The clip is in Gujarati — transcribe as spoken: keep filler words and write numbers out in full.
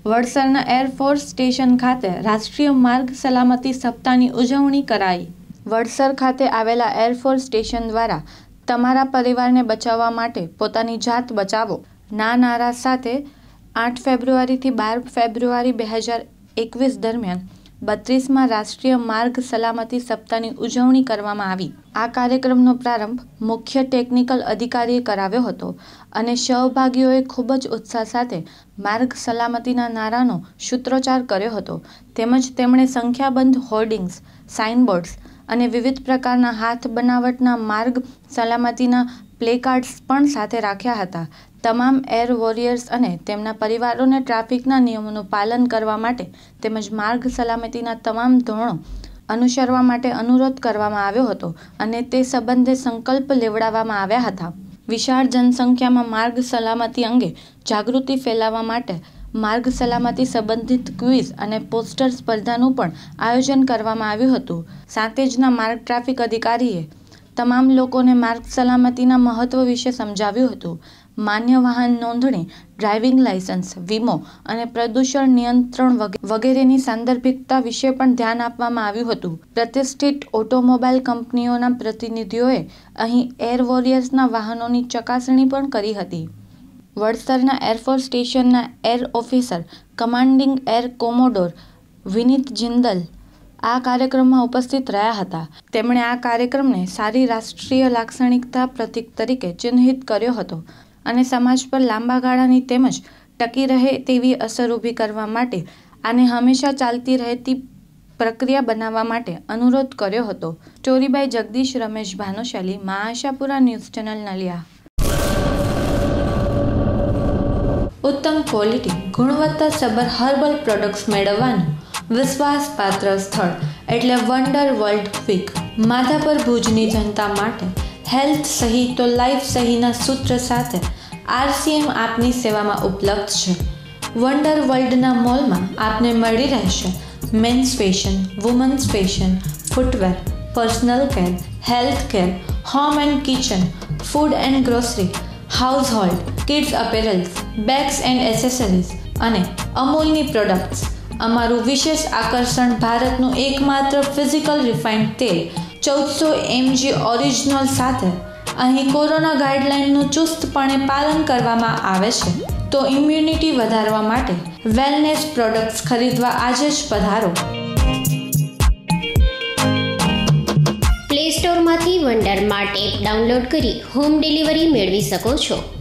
વડસરના એરફોર્સ સ્ટેશન ખાતે રાષ્ટ્રીય માર્ગ સલામતી સપ્તાહની ઉજવણી કરાઈ। વડસર ખાતે આવેલા એરફોર્સ સ્ટેશન દ્વારા તમારા પરિવારને બચાવવા માટે પોતાની જાત બચાવો ના નારા સાથે આઠ ફેબ્રુઆરીથી બાર ફેબ્રુઆરી બે હજાર એકવીસ દરમિયાન બત્રીસમાં રાષ્ટ્રીય માર્ગ સલામતી સપ્તાહની ઉજવણી કરવામાં આવી। આ કાર્યક્રમનો પ્રારંભ મુખ્ય ટેકનિકલ અધિકારીએ કરાવ્યો હતો અને સહભાગીઓએ ખૂબ જ ઉત્સાહ સાથે માર્ગ સલામતીના નારાનો સૂત્રોચ્ચાર કર્યો હતો તેમજ તેમણે સંખ્યાબંધ હોર્ડિંગ્સ, સાઇનબોર્ડ્સ અને વિવિધ પ્રકારના હાથ બનાવટના માર્ગ સલામતીના પ્લેકાર્ડ્સ પણ સાથે રાખ્યા હતા। તમામ એર વોરિયર્સ અને તેમના પરિવારોને ટ્રાફિકના નિયમોનું પાલન કરવા માટે તેમજ માર્ગ સલામતીના તમામ ધોરણો અનુસરવા માટે અનુરોધ કરવામાં આવ્યો હતો અને તે સંબંધે સંકલ્પ લેવડાવવામાં આવ્યા હતા। વિશાળ જનસંખ્યામાં માર્ગ સલામતી અંગે જાગૃતિ ફેલાવવા માટે માર્ગ સલામતી સંબંધિત ક્વિઝ અને પોસ્ટર સ્પર્ધાનું પણ આયોજન કરવામાં આવ્યું હતું। સાંતેજના માર્ગ ટ્રાફિક અધિકારીએ તમામ લોકોને માર્ગ સલામતીના મહત્વ વિશે સમજાવ્યું હતું। માન્ય વાહન નોંધણી, ડ્રાઇવિંગ લાયસન્સ, વીમો અને પ્રદૂષણ નિયંત્રણ વગેરેની સાંદર્ભિકતા વિશે પણ ધ્યાન આપવામાં આવ્યું હતું। પ્રતિષ્ઠિત ઓટોમોબાઈલ કંપનીઓના પ્રતિનિધિઓએ અહીં એર વોરિયર્સના વાહનોની ચકાસણી પણ કરી હતી। વડસરના એરફોર્સ સ્ટેશનના air officer commanding air commodore Vineet Jindal આ કાર્યક્રમમાં ઉપસ્થિત રહ્યા હતા। તેમણે આ કાર્યક્રમને સારી રાષ્ટ્રીય લાક્ષણિકતા પ્રતીક તરીકે ચિહ્નિત કર્યો હતો અને સમાજ પર લાંબા ગાળાની તેમજ ટકી રહે તેવી અસર ઊભી કરવા માટે આને હંમેશા ચાલતી રહેતી પ્રક્રિયા બનાવવા માટે અનુરોધ કર્યો હતો। Story by Jagdish Ramesh Bhanushali, Ma Ashapura news channel Naliya. ઉત્તમ ક્વોલિટી, ગુણવત્તાસભર હર્બલ પ્રોડક્ટ્સ મેળવવાનું વિશ્વાસપાત્ર સ્થળ એટલે વન્ડર વર્લ્ડ ક્વિક। માધાપર ભુજની જનતા માટે હેલ્થ સહી તો લાઈફ સહીના સૂત્ર સાથે આરસીએમ આપની સેવામાં ઉપલબ્ધ છે। વન્ડર વર્લ્ડના મોલમાં આપને મળી રહેશે men's fashion, women's fashion, footwear, personal care, health care, home and kitchen, food and grocery, household, kids apparels, bags and accessories અને અમૂલની પ્રોડક્ટ્સ। અમારું વિશેષ આકર્ષણ ભારતનું એકમાત્ર ફિઝિકલ રિફાઇન્ડ તેલ ચૌદસો એમજી ઓરિજિનલ સાથે અહીં કોરોના ગાઈડલાઇનનું ચુસ્તપણે પાલન કરવામાં આવે છે। તો ઇમ્યુનિટી વધારવા માટે વેલનેસ પ્રોડક્ટ્સ ખરીદવા આજે જ પધારો। પ્લે સ્ટોરમાંથી વન્ડર માર્ટ એપ ડાઉનલોડ કરી હોમ ડિલિવરી મેળવી શકો છો।